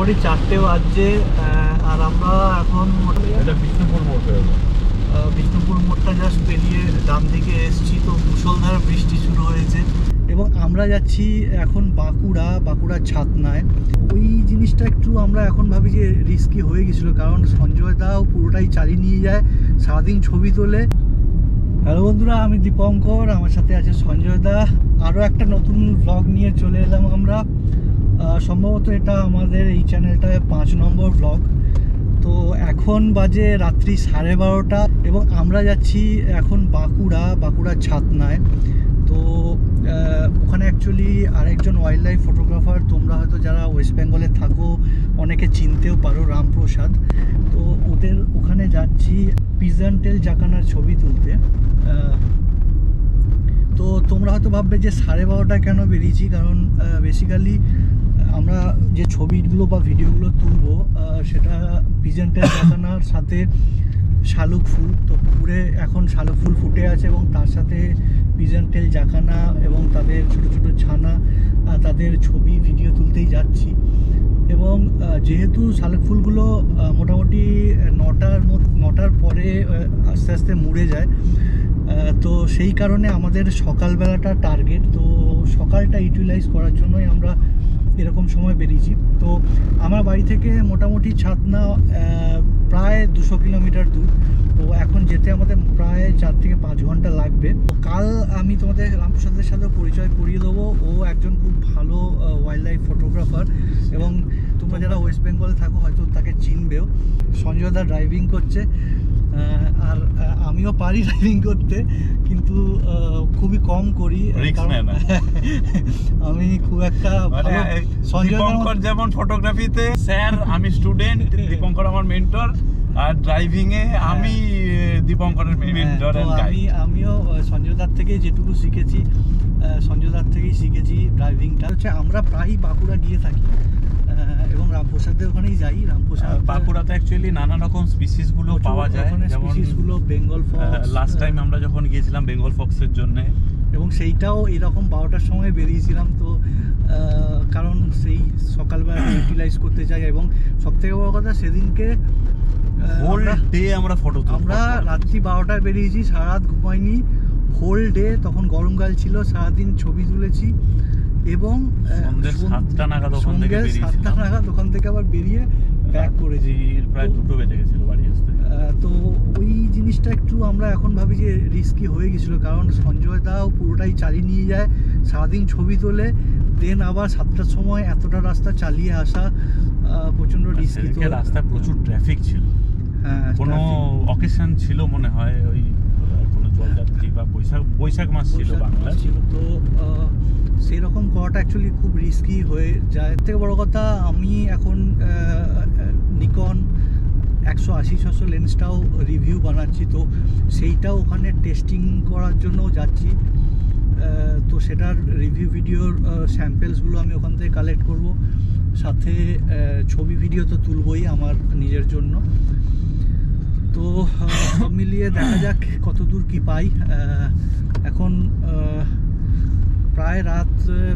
মোটামুটি 4টে বাজছে আর আমরা এখন বিষ্ণুপুর মোড়টা জাস্ট পেরিয়ে ডান দিকে এসছি। তো মুষলধার বৃষ্টি শুরু হয়েছে এবং আমরা যাচ্ছি এখন বাঁকুড়ার ছাতনায়। ওই জিনিসটা একটু আমরা এখন ভাবি যে রিস্কি হয়ে গেছিলো, কারণ সঞ্জয় দাও পুরোটাই চালিয়ে নিয়ে যায়, সারাদিন ছবি তোলে। হ্যালো বন্ধুরা, আমি দীপঙ্কর, আমার সাথে আছে সঞ্জয় দা। আরও একটা নতুন ব্লগ নিয়ে চলে এলাম আমরা। সম্ভবত এটা আমাদের এই চ্যানেলটায় 5 নম্বর ব্লগ। তো এখন বাজে রাত্রি 12:30 এবং আমরা যাচ্ছি এখন বাঁকুড়ার ছাতনায়। তো ওখানে অ্যাকচুয়ালি আরেকজন ওয়াইল্ড লাইফ ফটোগ্রাফার, তোমরা হয়তো যারা ওয়েস্ট বেঙ্গলে থাকো অনেকে চিনতেও পারো, রামপ্রসাদ। তো ওদের ওখানে যাচ্ছি পিজন টেল জাকানার ছবি তুলতে। তো তোমরা হয়তো ভাববে যে 12:30 কেন বেরিয়েছি, কারণ বেসিক্যালি আমরা যে ছবিগুলো বা ভিডিওগুলো তুলবো সেটা পিজন টেল জাকানার সাথে শালুক ফুল। তো পুকুরে এখন শালুক ফুল ফুটে আছে এবং তার সাথে পিজন টেল জাকানা এবং তাদের ছোট ছোট ছানা, তাদের ছবি ভিডিও তুলতেই যাচ্ছি। এবং যেহেতু শালুক ফুলগুলো মোটামুটি 9টার পরে আস্তে আস্তে মুড়ে যায়, তো সেই কারণে আমাদের সকালবেলাটা টার্গেট। তো সকালটা ইউটিলাইজ করার জন্যই আমরা এরকম সময় বেরিয়েছি। তো আমার বাড়ি থেকে মোটামুটি ছাতনা প্রায় 200 কিলোমিটার দূর। তো এখন যেতে আমাদের প্রায় 4 থেকে 5 ঘন্টা লাগবে। কাল আমি তোমাদের রামপ্রসাদের সাথে পরিচয় করিয়ে দেবো। ও একজন খুব ভালো ওয়াইল্ড লাইফ ফটোগ্রাফার এবং তোমরা যারা ওয়েস্ট বেঙ্গলে থাকো হয়তো তাকে চিনবেও। সঞ্জয় দা ড্রাইভিং করছে, আর আমিও পারি ড্রাইভিং করতে, কিন্তু খুবই কম করি। আমি খুব একটা দীপঙ্কর যেমন ফটোগ্রাফিতে স্যার, আমি স্টুডেন্ট, দীপঙ্কর আমার মেন্টর, আর ড্রাইভিং এ আমি দীপঙ্করের মেন্টর। আমিও সঞ্জয় দার থেকে যেটুকু শিখেছি, সঞ্জয় দার থেকেই শিখেছি ড্রাইভিংটা। হচ্ছে আমরা প্রায়ই বাঁকুড়া গিয়ে থাকি এবং রামপ্রসাদের ওখানেই যাই। বাঁকুড়াতে অ্যাকচুয়ালি নানা রকম স্পিসিস গুলো পাওয়া যায়, যেমন বেঙ্গল ফক্স। লাস্ট টাইম আমরা যখন গিয়েছিলাম বেঙ্গল ফক্সের জন্য, এবং সেইটাও এরকম 12টার সময় বেরিয়েছিলাম। তো কারণ সেই সকালবেলা ইউটিলাইজ করতে চাই। এবং সবথেকে বড় কথা, সেদিনকে হোল ডে আমরা ফটো তুলব। আমরা রাত্রি 12টায় বেরিয়েছি, সারা রাত ঘুমাইনি, হোল ডে। তখন গরমকাল ছিল, সারাদিন ছবি তুলেছি এবং সন্ধ্যে 7টা নাগাদ ওখান থেকে আবার বেরিয়ে ব্যাক করেছি। প্রায় 2টো বেজে গেছিল বাড়ি আসতে। তো ওই জিনিসটা একটু আমরা এখন ভাবি যে রিস্কি হয়ে গেছিলো, কারণ সঞ্জয় দাও পুরোটাই চালিয়ে নিয়ে যায়, সারাদিন ছবি তোলে, দেন আবার 7টার সময় এতটা রাস্তা চালিয়ে আসা প্রচণ্ড রিস্কি। তো রাস্তায় প্রচুর ট্রাফিক ছিল। হ্যাঁ, কোনো অকেশন ছিল মনে হয়, ওই কোনো জলযাত্রী বা বৈশাখ মাস ছিল বাংলা ছিল। তো সেই রকম করাটা অ্যাকচুয়ালি খুব রিস্কি হয়ে যায়। এর থেকে বড় কথা, আমি এখন নিকন 180-600 লেন্সটাও রিভিউ বানাচ্ছি। তো সেইটাও ওখানে টেস্টিং করার জন্য যাচ্ছি। তো সেটার রিভিউ ভিডিওর স্যাম্পেলসগুলো আমি ওখান থেকে কালেক্ট করব, সাথে ছবি ভিডিও তো তুলবই আমার নিজের জন্য। তো সব মিলিয়ে দেখা যাক কত দূর কী পাই। এখন প্রায় রাত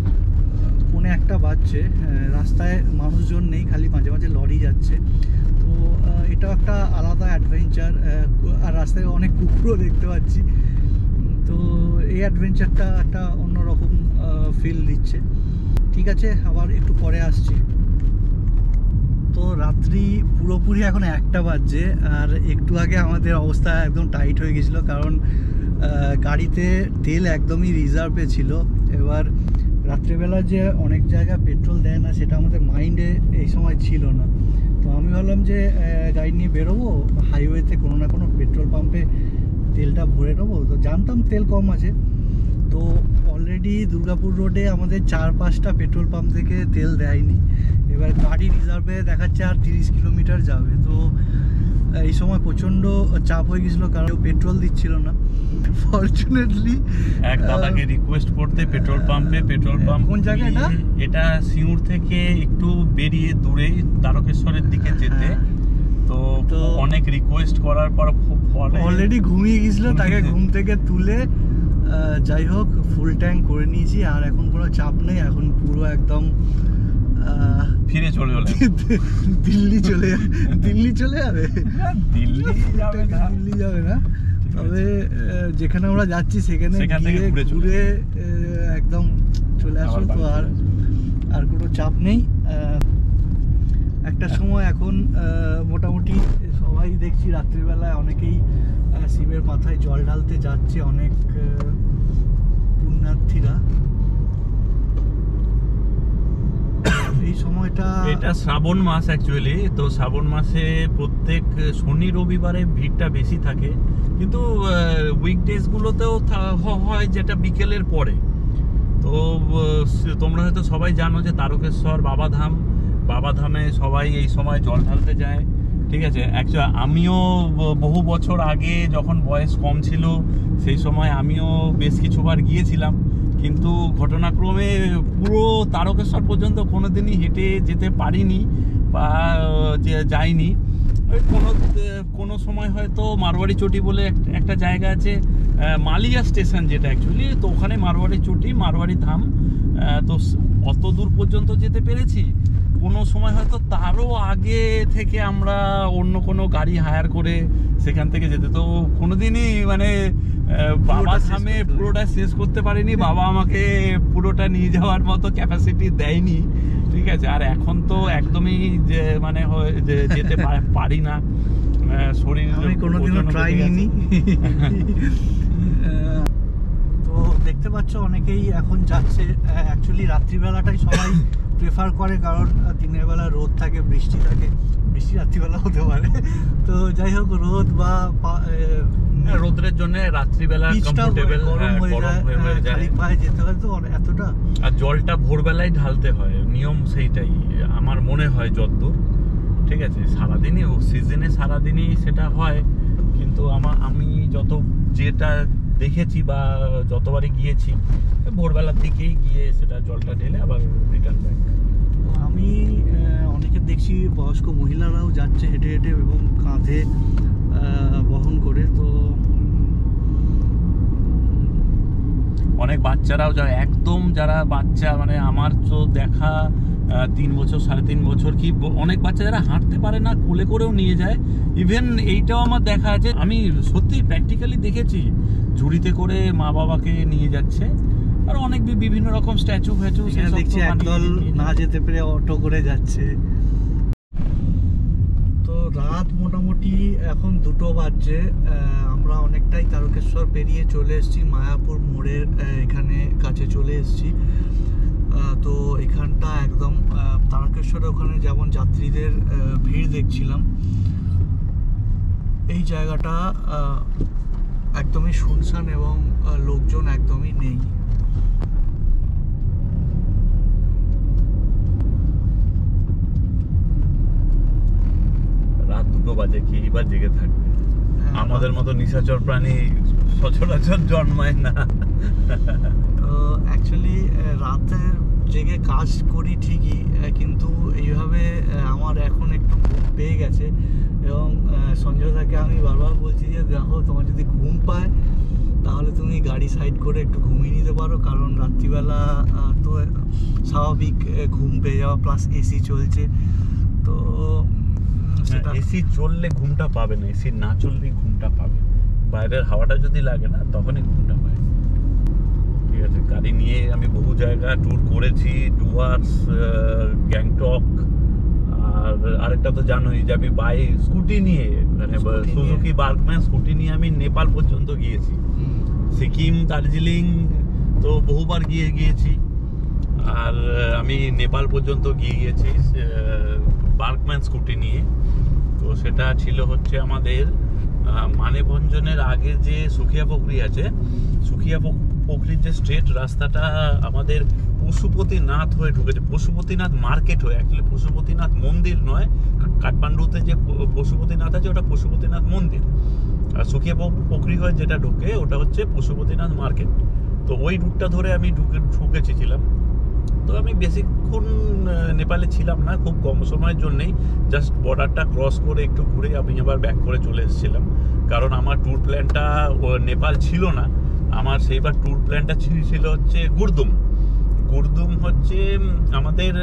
1:45 বাজছে, রাস্তায় মানুষজন নেই, খালি মাঝে মাঝে লরি যাচ্ছে। তো এটাও একটা আলাদা অ্যাডভেঞ্চার, আর রাস্তায় অনেক কুকুরও দেখতে পাচ্ছি। তো এই অ্যাডভেঞ্চারটা একটা অন্যরকম ফিল দিচ্ছে। ঠিক আছে, আবার একটু পরে আসছি। তো রাত্রি পুরোপুরি এখন 1টা বাজছে, আর একটু আগে আমাদের অবস্থা একদম টাইট হয়ে গেছিলো, কারণ গাড়িতে তেল একদমই রিজার্ভে ছিল। এবার রাত্রেবেলা যে অনেক জায়গায় পেট্রোল দেয় না, সেটা আমাদের মাইন্ডে এই সময় ছিল না। তো আমি ভাবলাম যে গাড়ি নিয়ে বেরোবো, হাইওয়েতে কোনো না কোনো পেট্রোল পাম্পে তেলটা ভরে নেবো। তো জানতাম তেল কম আছে। তো অলরেডি দুর্গাপুর রোডে আমাদের 4-5টা পেট্রোল পাম্প থেকে তেল দেয়নি। এবার গাড়ি রিজার্ভে দেখাচ্ছে আর 30 কিলোমিটার যাবে। তো এই সময় প্রচণ্ড চাপ হয়ে গেছিলো, কারণ পেট্রোল দিচ্ছিল না। ফরচুনেটলি এক দাদাকে রিকোয়েস্ট করতে পেট্রোল পাম্প। কোন জায়গায় এটা সিঙ্গুর থেকে একটু বেরিয়ে দূরে তারকেশ্বরের দিকে যেতে। তো অনেক রিকোয়েস্ট করার পর অলরেডি ঘুমিয়ে গেছিলো, তাকে ঘুম থেকে তুলে যাই হোক ফুল ট্যাঙ্ক করে নিয়েছি। আর এখন কোনো চাপ নেই, এখন পুরো একদম ফিরে চলে এলেন। দিল্লি চলে যাবে? দিল্লি যাবে না, দিল্লি যাবে না, তবে যেখানে আমরা যাচ্ছি সেখান থেকে ঘুরে একদম চলে আসো। তো আর কোনো চাপ নেই। একটা সময় এখন মোটামুটি সবাই দেখছি রাত্রিবেলায় অনেকেই শিবের মাথায় জল ঢালতে যাচ্ছে, অনেক পুণ্যার্থীরা। এই সময়টা, এটা শ্রাবণ মাস অ্যাকচুয়ালি, তো শ্রাবণ মাসে প্রত্যেক শনি রবিবারে ভিড়টা বেশি থাকে, কিন্তু উইকডেজ গুলোতেও হয় যেটা বিকেলের পরে। তো তোমরা হয়তো সবাই জানো যে তারকেশ্বর বাবাধামে সবাই এই সময় জল ঢালতে যায়, ঠিক আছে। অ্যাকচুয়ালি আমিও বহু বছর আগে যখন বয়স কম ছিল সেই সময় আমিও বেশ কিছুবার গিয়েছিলাম, কিন্তু ঘটনাক্রমে পুরো তারকেশ্বর পর্যন্ত কোনোদিনই হেঁটে যেতে পারিনি বা যাইনি। কোনো সময় হয়তো মারোয়ারি চটি বলে একটা জায়গা আছে, মালিয়া স্টেশন যেটা অ্যাকচুয়ালি, তো ওখানে মারোয়ারি চটি, মারোয়ারি ধাম, তো অত দূর পর্যন্ত যেতে পেরেছি। কোনো সময় হয়তো তারও আগে থেকে আমরা অন্য কোনো গাড়ি হায়ার করে সেখান থেকে যেতে, তো কোনোদিনই মানে বাবা ধামে পুরোটা শেষ করতে পারিনি, বাবা আমাকে পুরোটা নিয়ে যাওয়ার মতো ক্যাপাসিটি দেয়নি, ঠিক আছে। আর এখন তো একদমই যে মানে যেতে পারি না, শরীর আমি কোনোদিনও ট্রাই নিইনি। তো দেখতে পাচ্ছ অনেকেই এখন যাচ্ছে। অ্যাকচুয়ালি রাত্রিবেলাটাই সবাই প্রেফার করে, কারণ দিনের বেলা রোদ থাকে, বৃষ্টি থাকে, বৃষ্টি রাত্রিবেলা হতে পারে। তো যাই হোক, রোদ বা রোদের জন্য রাত্রিবেলা কমফোর্টেবল, গরম হয়ে যায়, খালি পায়ে যেতে হয় তো এতটা। আর জলটা ভোরবেলায় ঢালতে হয়, নিয়ম সেইটাই আমার মনে হয় যতদূর, ঠিক আছে। সারাদিনই সিজনে সারাদিনই সেটা হয়, কিন্তু আমি যেটা দেখেছি বা যতবারই গিয়েছি ভোরবেলার দিকেই গিয়ে সেটা জলটা ঢেলে আবার রিটার্ন ব্যাক। আমি অনেকে দেখছি বয়স্ক মহিলারাও যাচ্ছে হেঁটে হেঁটে এবং কাঁধে বহন করে। তো অনেক বাচ্চারাও যায়, একদম যারা বাচ্চা মানে আমার তো দেখা 3 বছর 3.5 বছর কি অনেক বাচ্চা যারা হাঁটতে পারে না কোলে করেও নিয়ে যায়। ইভেন এইটাও আমার দেখা আছে, আমি সত্যি প্র্যাকটিক্যালি দেখেছি, ঝুড়িতে করে মা বাবাকে নিয়ে যাচ্ছে। আর অনেক বিভিন্ন রকম স্ট্যাচু ফ্যাচু দেখছি একদল না যেতে পেরে অটো করে যাচ্ছে। তো রাত মোটামুটি এখন 2টো বাজছে। আমরা অনেকটাই তারকেশ্বর পেরিয়ে চলে এসেছি, মায়াপুর মোড়ের এখানে কাছে চলে এসেছি। তো এখানটা একদম তারকেশ্বরের ওখানে যেমন যাত্রীদের ভিড় দেখছিলাম, এই জায়গাটা একদমই শুনশান এবং লোকজন একদমই নেই। রাত 2টো বাজে, কি এবার জেগে থাকবে? আমাদের মতো নিশাচর প্রাণী সচরাচর জন্মায় না। তো অ্যাকচুয়ালি রাতের জেগে কাজ করি ঠিকই, কিন্তু এইভাবে আমার এখন একটু ঘুম পেয়ে গেছে। এবং সঞ্জয়দাকে আমি বারবার বলছি যে দেখো, তোমার যদি ঘুম পায় তাহলে তুমি গাড়ি সাইড করে একটু ঘুমিয়ে নিতে পারো, কারণ রাত্রিবেলা তো স্বাভাবিক ঘুম পেয়ে যাওয়া, প্লাস এসি চলছে। তো এসি চললে ঘুমটা পাবে না, এসি না চললেই ঘুমটা পাবে। বাইরের হাওয়াটা যদি লাগে না তখনই ঘুমটা পাবে, ঠিক আছে। গাড়ি নিয়ে আমি বহু জায়গা ট্যুর করেছি, ডুয়ার্স, গ্যাংটক, আর আরেকটা তো জানোই যে আমি স্কুটি নিয়ে মানে সুজুকি বার্কম্যান স্কুটি নিয়ে আমি নেপাল পর্যন্ত গিয়েছি, সিকিম, দার্জিলিং তো বহুবার গিয়েছি। আর আমি নেপাল পর্যন্ত গিয়েছি বার্কম্যান স্কুটি নিয়ে। তো সেটা ছিল হচ্ছে আমাদের মানেভঞ্জনের আগে যে সুখিয়া পোখরি আছে, সুখিয়া পোখরির যে স্ট্রেট রাস্তাটা আমাদের পশুপতিনাথ হয়ে ঢুকেছে, পশুপতিনাথ মার্কেট হয়ে। অ্যাকচুয়ালি পশুপতিনাথ মন্দির নয়, কাঠমান্ডুতে যে পশুপতিনাথ আছে ওটা পশুপতিনাথ মন্দির, আর সুখিয়া পোখরি হয়ে যেটা ঢোকে ওটা হচ্ছে পশুপতিনাথ মার্কেট। তো ওই রুটটা ধরে আমি ঢুকেছিলাম। তো আমি বেশিক্ষণ নেপালে ছিলাম না, খুব কম সময়ের জন্যেই জাস্ট বর্ডারটা ক্রস করে একটু ঘুরে আমি আবার ব্যাক করে চলে এসেছিলাম, কারণ আমার ট্যুর প্ল্যানটা নেপাল ছিল না। আমার সেইবার ট্যুর প্ল্যানটা ছিল হচ্ছে গুরদুম হচ্ছে আমাদের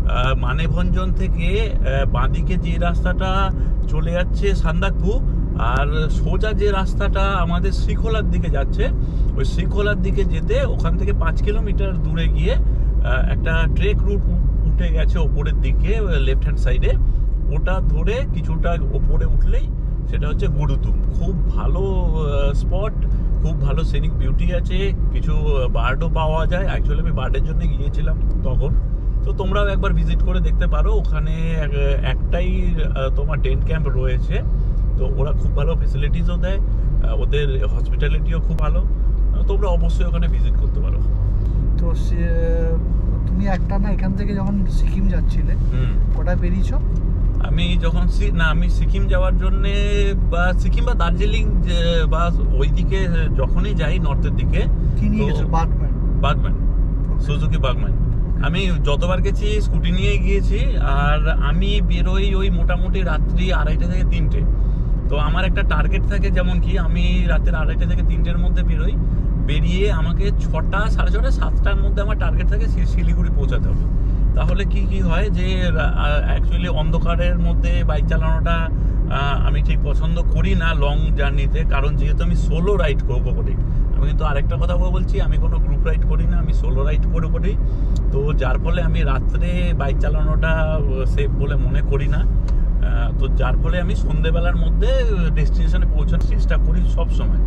মানেভঞ্জন থেকে বাঁদিকে যে রাস্তাটা চলে যাচ্ছে সান্দাকফু, আর সোজা যে রাস্তাটা আমাদের শ্রীখোলার দিকে যাচ্ছে, ওই শ্রীখোলার দিকে যেতে ওখান থেকে 5 কিলোমিটার দূরে গিয়ে একটা ট্রেক রুট উঠে গেছে ওপরের দিকে লেফট হ্যান্ড সাইডে। ওটা ধরে কিছুটা ওপরে উঠলেই সেটা হচ্ছে গুরুতুম। খুব ভালো স্পট, খুব ভালো সিনিক বিউটি আছে, কিছু বার্ডও পাওয়া যায়। অ্যাকচুয়ালি আমি বার্ডের জন্য গিয়েছিলাম তখন। তো তোমরাও একবার ভিজিট করে দেখতে পারো। ওখানে একটাই তোমার টেন্ট ক্যাম্প রয়েছে, তো ওরা খুব ভালো ফেসিলিটিসও দেয়, ওদের হসপিটালিটিও খুব ভালো। তোমরা অবশ্যই ওখানে ভিজিট করতে পারো। তো তুমি একটা না এখান থেকে যখন সিকিম যাচ্ছিলে ওটা বেরিয়েছো? আমি যখন আমি সিকিম যাওয়ার জন্যে বা সিকিম বা দার্জিলিং বা ওইদিকে যখনই যাই নর্থের দিকে, কি নিয়ে গেছো? Bergman, Suzuki Bergman. আমি যতবার গেছি স্কুটি নিয়ে গিয়েছি, আর আমি বেরোই ওই মোটামুটি রাত্রি 2:30 থেকে 3টে। তো আমার একটা টার্গেট থাকে, যেমন কি আমি রাতের 2:30 থেকে 3টের মধ্যে বেরোই। বেরিয়ে আমাকে 6টা, 6:30, 7টার মধ্যে আমার টার্গেট থাকে শিলিগুড়ি পৌঁছাতে হবে। তাহলে কি হয় যে অ্যাকচুয়ালি অন্ধকারের মধ্যে বাইক চালানোটা আমি ঠিক পছন্দ করি না লং জার্নিতে, কারণ যেহেতু আমি সোলো রাইড করি। আমি কিন্তু আরেকটা কথা বলছি, আমি কোনো গ্রুপ রাইড করি না, আমি সোলো রাইড করি। তো যার ফলে আমি রাত্রে বাইক চালানোটা সেফ বলে মনে করি না। তো যার ফলে আমি সন্ধ্যেবেলার মধ্যে ডেস্টিনেশনে পৌঁছানোর চেষ্টা করি সব সময়।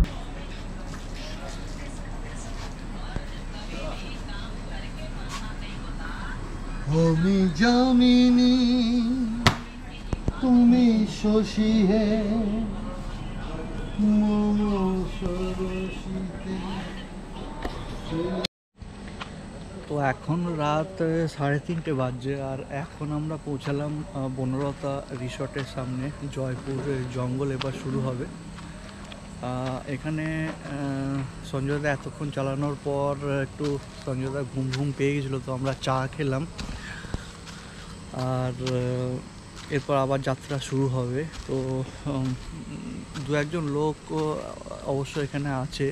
আমি জামিনী তুমি শশী হে তো এখন রাত 3:30 বাজছে, আর এখন আমরা পৌঁছালাম বনলতা রিসর্টের সামনে। জয়পুরের জঙ্গল এবার শুরু হবে। এখানে সঞ্জয়দা এতক্ষণ চালানোর পর একটু সঞ্জয়দা ঘুম পেয়ে গেছিলো, তো আমরা চা খেলাম, আর এরপর আবার যাত্রা শুরু হবে। তো 2-1 লোক অবশ্য এখানে আছে।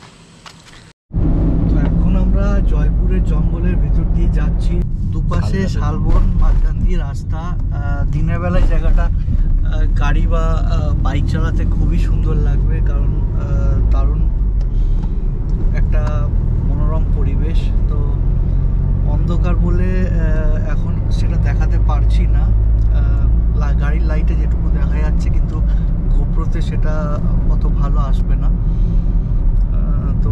তো এখন আমরা জয়পুরের জঙ্গলের ভিতর দিয়ে যাচ্ছি। দুপাশে শালবন, মাঝখান দিয়ে রাস্তা। দিনের বেলায় জায়গাটা গাড়ি বা বাইক চালাতে খুবই সুন্দর লাগবে, কারণ দারুণ একটা মনোরম পরিবেশ। তো অন্ধকার বলে এখন সেটা দেখাতে পারছি না, গাড়ির লাইটে যেটুকু দেখা যাচ্ছে, কিন্তু গোপ্রোতে সেটা অত ভালো আসবে না। তো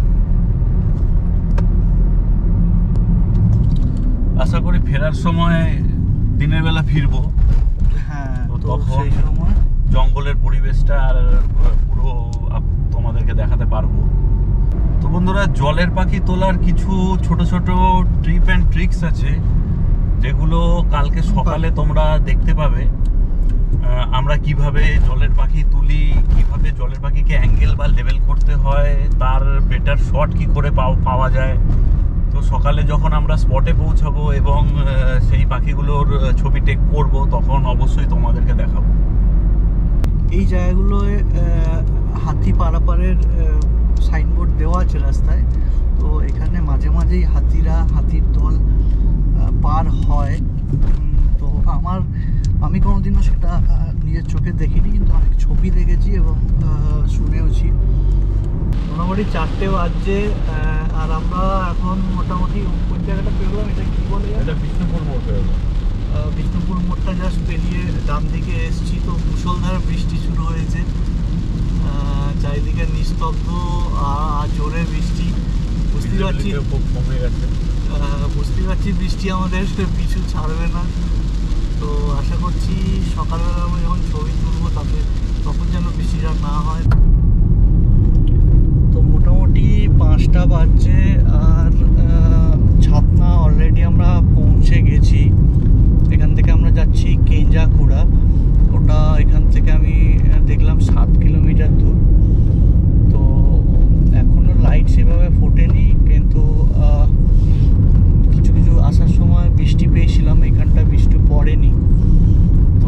আশা করি ফেরার সময় দিনের বেলা ফিরবো। হ্যাঁ, তো তখন সেই সময় জঙ্গলের পরিবেশটা আর পুরো তোমাদেরকে দেখাতে পারবো। তো বন্ধুরা, জলের পাখি তোলার কিছু ছোট ছোট ট্রিপ অ্যান্ড ট্রিক্স আছে, যেগুলো কালকে সকালে তোমরা দেখতে পাবে। আমরা কিভাবে জলের পাখি তুলি, কিভাবে জলের পাখিকে অ্যাঙ্গেল বা লেভেল করতে হয়, তার বেটার শট কি করে পাওয়া যায়। তো সকালে যখন আমরা স্পটে পৌঁছাবো এবং সেই পাখিগুলোর ছবি টেক করব, তখন অবশ্যই তোমাদেরকে দেখাবো। এই জায়গাগুলোয় হাতি পারাপারের সাইনবোর্ড দেওয়া আছে রাস্তায়। তো এখানে মাঝে মাঝেই হাতির দল পার হয়। তো আমি কোনোদিনও সেটা নিজের চোখে দেখিনি, কিন্তু অনেক ছবি দেখেছি এবং শুনেওছি। মোটামুটি 4টে বাজছে, আর আমরা এখন মোটামুটি কোন জায়গাটা পেরোলাম, এটা কি বলে? এটা বিষ্ণুপুর মোড় পেরোলাম। বিষ্ণুপুর মোড়টা জাস্ট পেরিয়ে ডান দিকে এসছি। তো মুষলধারে বৃষ্টি শুরু হয়েছে, চারিদিকে নিস্তব্ধ আর জোরে বৃষ্টি। বুঝতে পারছি খুব কমে গেছে, বৃষ্টি আমাদের পিছু ছাড়বে না। তো আশা করছি সকালবেলা আমরা যখন ছবি তুলবো তখন যেন বৃষ্টিটা না হয়। তো মোটামুটি 5টা বাজছে, আর ছাতনা অলরেডি আমরা পৌঁছে গেছি। এখান থেকে আমরা যাচ্ছি কেঞ্জাকুড়া। ওটা এখান থেকে আমি দেখলাম 7 কিলোমিটার দূর। তো এখনও লাইট সেভাবে ফোটেনি, কিন্তু কিছু কিছু আসার সময় বৃষ্টি পেয়েছিলাম, এখানটা বৃষ্টি পড়েনি। তো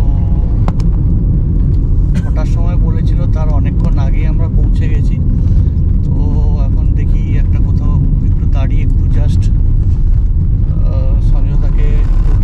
6টার সময় বলেছিল, তার অনেকক্ষণ আগেই আমরা পৌঁছে গেছি। তো এখন দেখি একটা কোথাও একটু দাঁড়িয়ে একটু জাস্ট সঞ্জয়দাকে একটু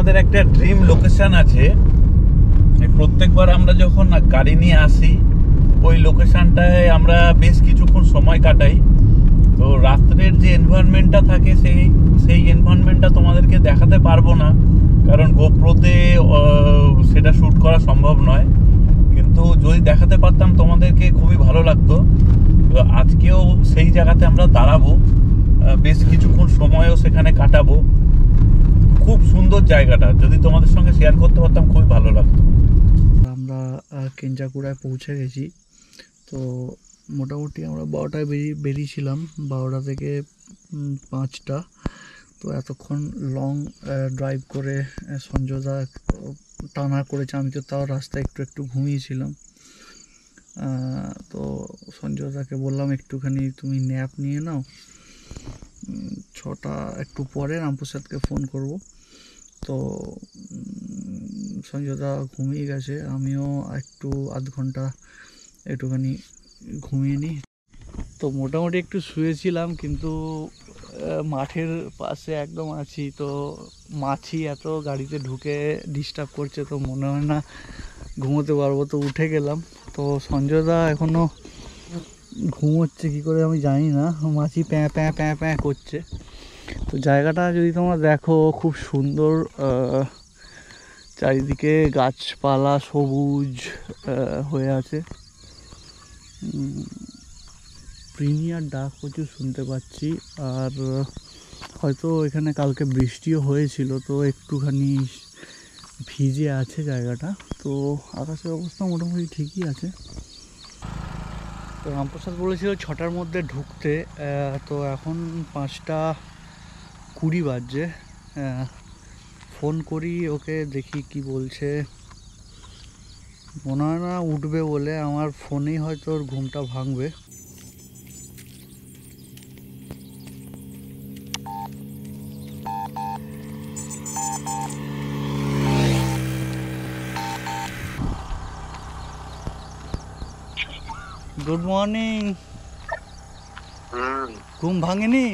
আমাদের একটা ড্রিম লোকেশন আছে। প্রত্যেকবার আমরা যখন গাড়ি নিয়ে আসি ওই লোকেশনটায় আমরা বেশ কিছুক্ষণ সময় কাটাই। তো রাত্রের যে এনভায়রনমেন্টটা থাকে সেই এনভায়রনমেন্টটা তোমাদেরকে দেখাতে পারবো না, কারণ গোপ্রোতে সেটা শ্যুট করা সম্ভব নয়। কিন্তু যদি দেখাতে পারতাম তোমাদেরকে খুবই ভালো লাগতো। তো আজকেও সেই জায়গাতে আমরা দাঁড়াবো, বেশ কিছুক্ষণ সময়ও সেখানে কাটাবো। খুব সুন্দর জায়গাটা, যদি তোমাদের সঙ্গে শেয়ার করতে পারতাম খুবই ভালো লাগতো। আমরা কেঞ্জাকুড়ায় পৌঁছে গেছি। তো মোটামুটি আমরা 12টায় বেরিয়েছিলাম, 12টা থেকে 5টা। তো এতক্ষণ লং ড্রাইভ করে সঞ্জয়দা টানা করেছে, আমি তো তাও রাস্তায় একটু ঘুমিয়েছিলাম। তো সঞ্জয়দাকে বললাম একটুখানি তুমি ন্যাপ নিয়ে নাও, 6টা একটু পরে রামপ্রসাদকে ফোন করব। তো সঞ্জয়দা ঘুমিয়ে গেছে, আমিও একটু আধ ঘন্টা একটুখানি ঘুমিয়ে নিই। তো মোটামুটি একটু শুয়েছিলাম, কিন্তু মাঠের পাশে একদম আছি, তো মাছি এত গাড়িতে ঢুকে ডিস্টার্ব করছে, তো মনে হয় না ঘুমোতে পারবো। তো উঠে গেলাম। তো সঞ্জয়দা এখনও ঘুমোচ্ছে কী করে আমি জানি না, মাছি প্যাঁ প্যাঁ প্যাঁ প্যাঁ করছে। তো জায়গাটা যদি তোমরা দেখো খুব সুন্দর, চারিদিকে গাছপালা সবুজ হয়ে আছে। প্রিমিয়ার ডাক প্রচুর শুনতে পাচ্ছি। আর হয়তো এখানে কালকে বৃষ্টিও হয়েছিল, তো একটুখানি ভিজে আছে জায়গাটা। তো আকাশের অবস্থা মোটামুটি ঠিকই আছে। তো রামপ্রসাদ বলেছিল 6টার মধ্যে ঢুকতে, তো এখন 5টা 20 বাজছে। ফোন করি ওকে, দেখি কি বলছে। মনে হয় না উঠবে বলে, আমার ফোনেই হয়তো ওর ঘুমটা ভাঙবে। Good morning. ঘুম ভাঙেনি?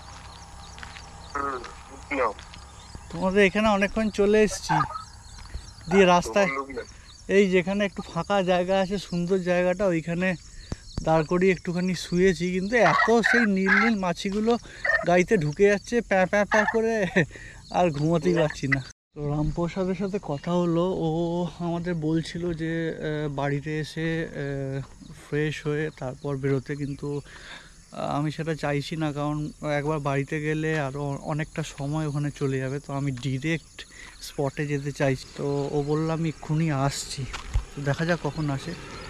তোমাদের এখানে অনেকক্ষণ চলে এসেছি, দিয়ে রাস্তায় এই যেখানে একটু ফাঁকা জায়গা আছে সুন্দর জায়গাটা, ওইখানে দাঁড় করিয়ে একটুখানি শুয়েছি। কিন্তু এত সেই নীল নীল মাছিগুলো গাড়িতে ঢুকে যাচ্ছে প্যাঁ প্যাঁ প্যাঁ করে, আর ঘুমোতেই পারছি না। তো রামপ্রসাদের সাথে কথা হলো, ও আমাদের বলছিল যে বাড়িতে এসে ফ্রেশ হয়ে তারপর বেরোতে, কিন্তু আমি সেটা চাইছি না, কারণ একবার বাড়িতে গেলে আরও অনেকটা সময় ওখানে চলে যাবে। তো আমি ডিরেক্ট স্পটে যেতে চাইছি। তো ও বললাম এক্ষুনি আসছি, তো দেখা যাক কখন আসে।